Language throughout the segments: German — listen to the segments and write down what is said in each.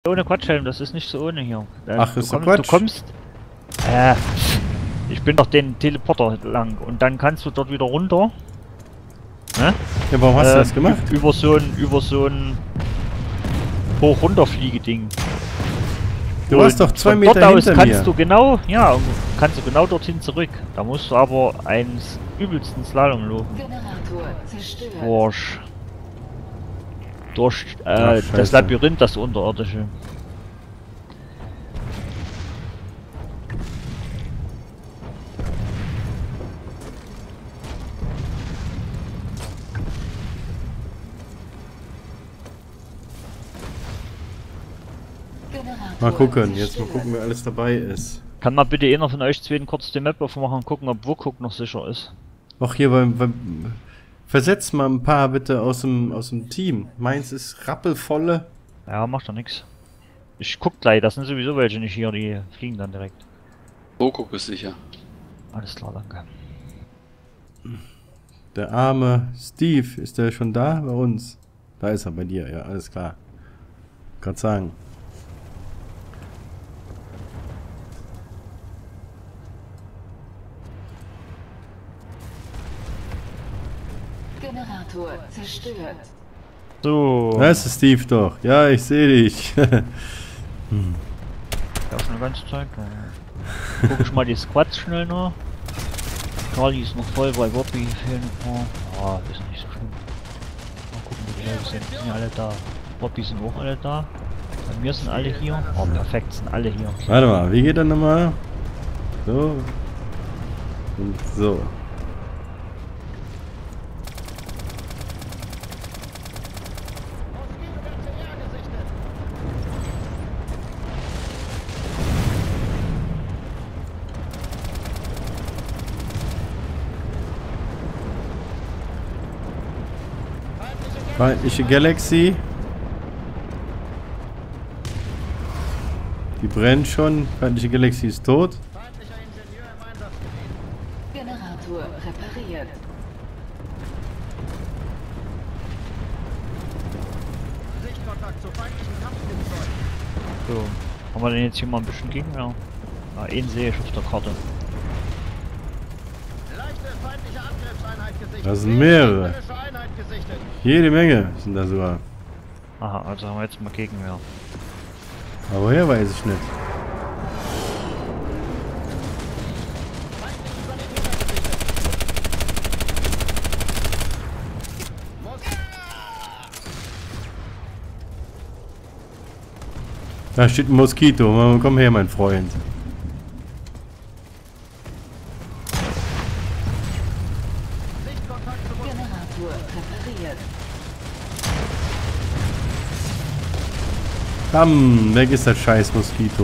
Ohne Quatschhelm, das ist nicht so ohne hier. Ach, ist so Quatsch? Du kommst... ich bin doch den Teleporter lang und dann kannst du dort wieder runter. Ne? Ja, warum hast du das gemacht? Über so ein Hoch-Runter-Fliege-Ding. Du warst doch 2 Meter dort aus hinter mir. kannst du genau, ja, kannst du genau dorthin zurück. Da musst du aber einen übelsten Slalom laufen. Durch das Labyrinth, das unterirdische. Mal gucken, jetzt mal gucken, wer alles dabei ist. Kann mal bitte einer von euch zwei kurz die Map aufmachen und gucken, ob Wukuk noch sicher ist. Auch hier versetzt mal ein paar bitte aus dem Team. Meins ist rappelvolle. Ja, macht doch nix. Ich guck gleich, das sind sowieso welche nicht hier, die fliegen dann direkt. Wukuk ist sicher. Alles klar, danke. Der arme Steve, ist der schon da bei uns? Da ist er bei dir, ja, alles klar. Gerade sagen. Generator zerstört. So. Da ist Steve doch. Ja, ich sehe dich. Ja, schon eine ganze Zeit. Guck ich mal die Squads schnell noch. Charlie ist noch voll, bei Woppy fehlen ein paar. Ah, ist nicht so schlimm. Mal gucken, wie die Leute sind. Sind ja alle da. Woppy sind auch alle da. Bei mir sind alle hier. Oh, perfekt, sind alle hier. Warte mal, wie geht er nochmal? So. Und so. Feindliche Galaxy. Die brennt schon. Feindliche Galaxy ist tot. Generator repariert. Sichtkontakt zu feindlichen Kampfflugzeugen. So. Haben wir denn jetzt hier mal ein bisschen Gegner? Ah, einen sehe ich auf der Karte. Leichte feindliche Angriffseinheit gesichtet. Das sind mehrere. Jede Menge sind da sogar. Aha, also haben wir jetzt mal Gegenwehr. Aber woher weiß ich nicht. Da steht ein Moskito. Komm her, mein Freund. Generator repariert. Bam, weg ist das scheiß Moskito.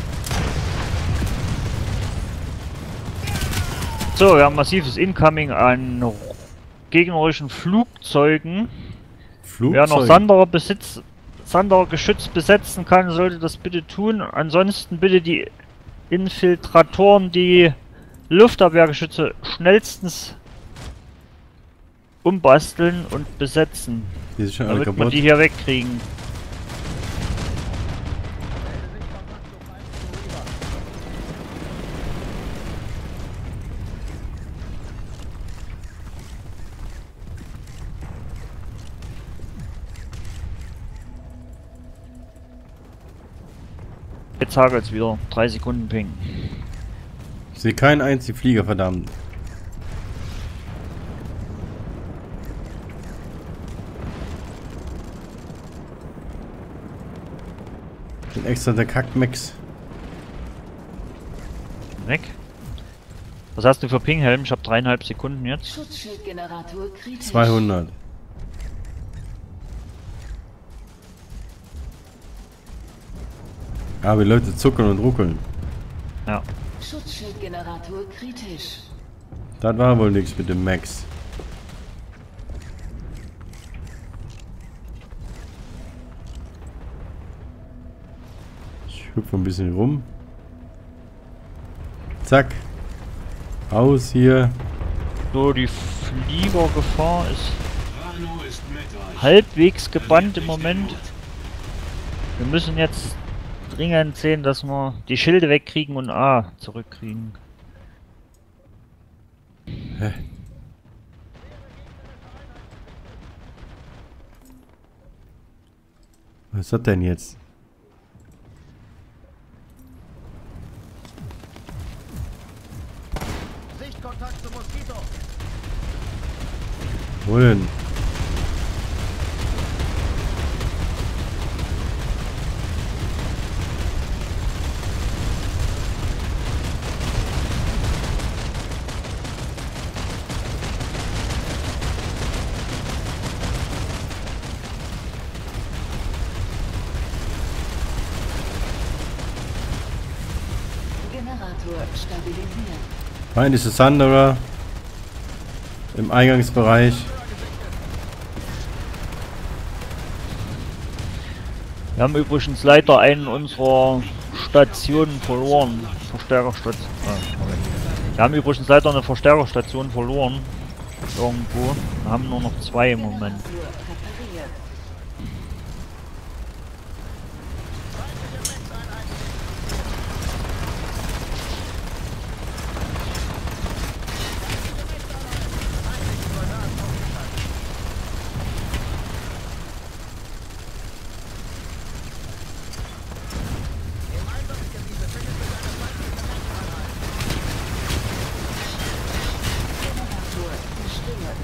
So, wir haben massives Incoming an gegnerischen Flugzeugen. Wer noch Sanderer Geschütz besetzen kann, sollte das bitte tun. Ansonsten bitte die Infiltratoren, die Luftabwehrgeschütze schnellstens umbasteln und besetzen. Die sind schon alle Damit wir kaputt. die hier wegkriegen. Jetzt hagelt's wieder. 3 Sekunden Ping. Ich sehe keinen einzigen Flieger, verdammt. Ich bin extra der Kackmex. Weg. Was hast du für Ping-Helm? Ich habe 3,5 Sekunden jetzt. Schutzschildgenerator kritisch. 200. Aber die Leute zuckern und ruckeln. Ja. Schutzschildgenerator kritisch. Das war wohl nichts mit dem Max. Ich hüpfe ein bisschen rum. Zack. Aus hier. So, die Fliegergefahr ist halbwegs gebannt im Moment. Wir müssen jetzt dringend sehen, dass wir die Schilde wegkriegen und A zurückkriegen. Hä? Was ist das denn jetzt? Sichtkontakt zum Moskito. Wo denn? Generator stabilisiert. Feindliche Thunderer im Eingangsbereich. Wir haben übrigens leider einen unserer Stationen verloren. Verstärkerstation. Moment. Wir haben übrigens leider eine Verstärkerstation verloren. Irgendwo. Wir haben nur noch 2 im Moment. Generator repariert. Generator gestört.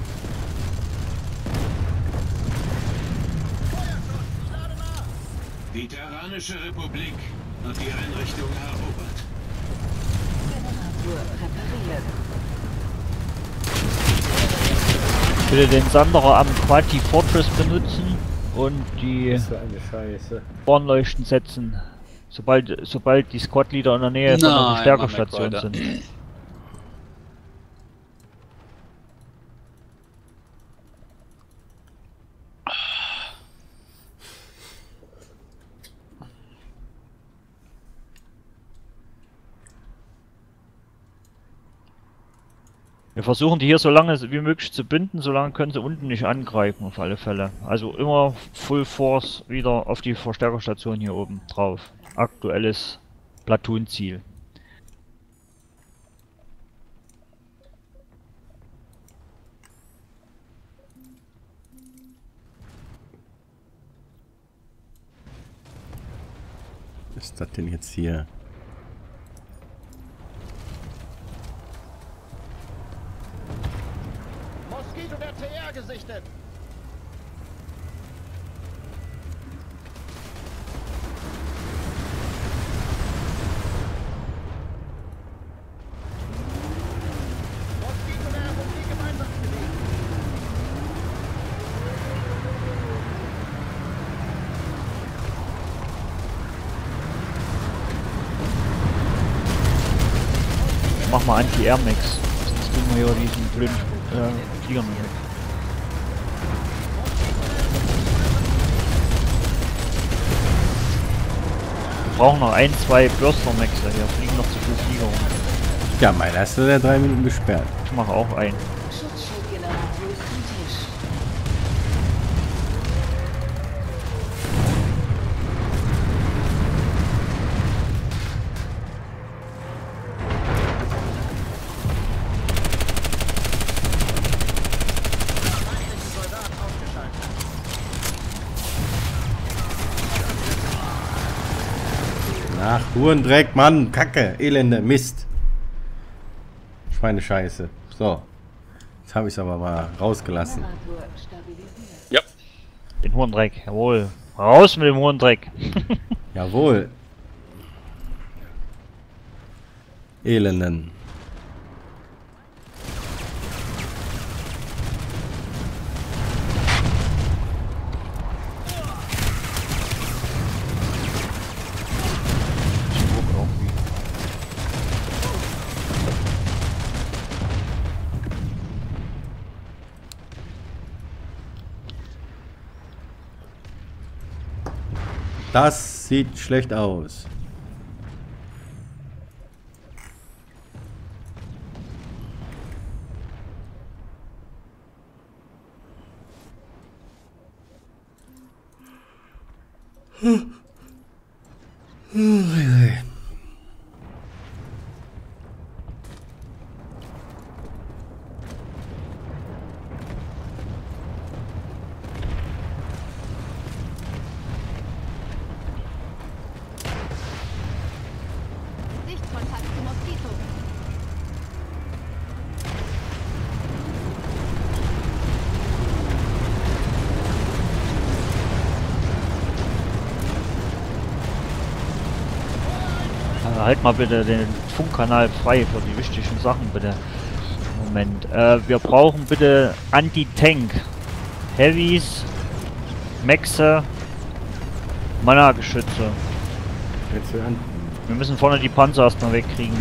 Die Terranische Republik hat die Einrichtung erobert. Generator repariert. Bitte den Sanderer am Quati Fortress benutzen und die So eine Scheiße. Warnleuchten setzen. Sobald die Squad-Leader in der Nähe von der Nein, Verstärkerstation Mach sind. Wir versuchen die hier so lange wie möglich zu binden, solange können sie unten nicht angreifen, auf alle Fälle. Also immer Full Force wieder auf die Verstärkerstation hier oben drauf. Aktuelles Platoon-Ziel. Was ist das denn jetzt hier? Moskito der TR gesichtet. Moskito der Republik im Einsatzgebiet. Mach mal Anti-Air-Mix. Sonst kriegen wir hier diesen blöden Flieger nicht weg. Wir brauchen noch 1, 2 Burster-Maxer hier. Fliegen noch zu viele Flieger rum. Ja, meiner ist der 3 Minuten gesperrt. Ich mache auch einen. Schutzschildgenerator kritisch. Ach, Hurendreck, Mann, Kacke, Elende, Mist. Schweinescheiße. So. Jetzt habe ich es aber mal rausgelassen. Generator stabilisiert. Ja. Den hohen Dreck, jawohl. Raus mit dem hohen Dreck. Jawohl. Elenden. Das sieht schlecht aus. Sichtkontakt zu Moskito. Halt mal bitte den Funkkanal frei für die wichtigen Sachen, bitte. Moment. Wir brauchen bitte Anti-Tank. Heavies, Maxe, Mana-Geschütze. Jetzt wir an. Wir müssen vorne die Panzer erstmal wegkriegen.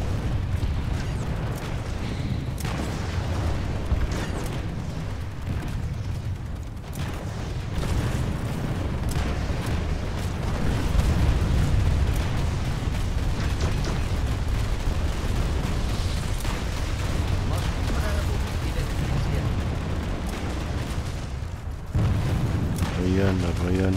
Reparieren.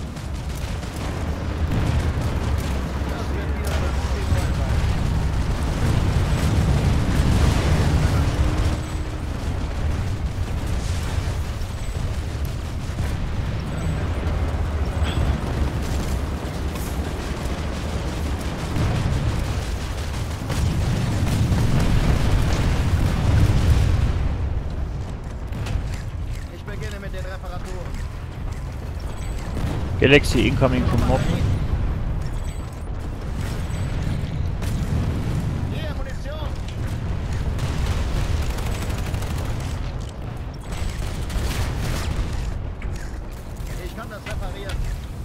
Ich beginne mit den Reparaturen. Galaxy incoming vom Norden. Hier, Munition! Ich kann das reparieren.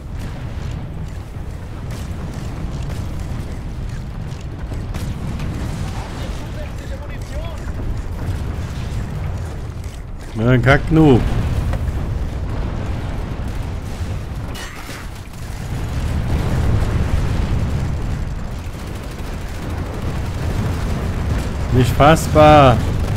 Zusätzliche Munition! Na, kack genug. Nicht fassbar.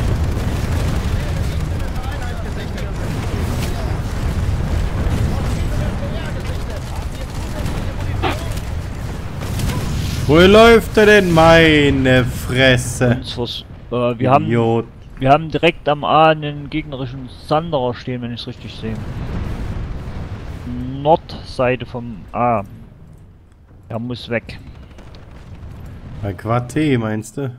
Wo läuft er denn, meine Fresse? Wir haben direkt am A einen gegnerischen Sanderer stehen, wenn ich es richtig sehe. Nordseite vom A. Er muss weg. Bei Quarté meinst du?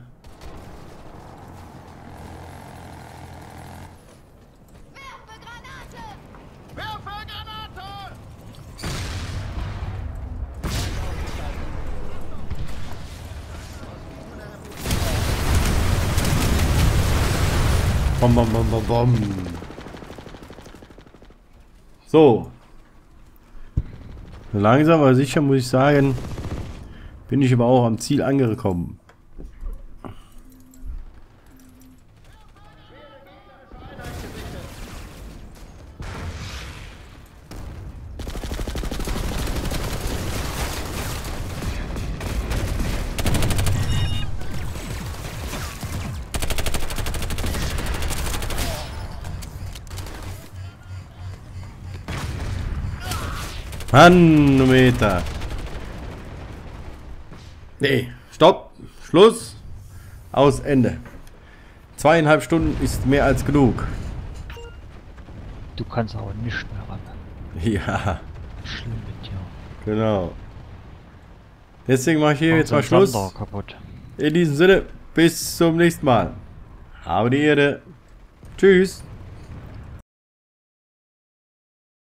Bom, bom, bom, bom, bom. So. Langsam aber sicher muss ich sagen, bin ich aber auch am Ziel angekommen. Manometer. Nee, stopp, Schluss, aus, Ende. 2,5 Stunden ist mehr als genug. Du kannst aber nicht mehr ran. Ja, Schlimm mit dir. genau. Deswegen mache ich hier Macht jetzt mal den Schluss. Sander kaputt. In diesem Sinne, bis zum nächsten Mal. Habe die Ehre. Tschüss.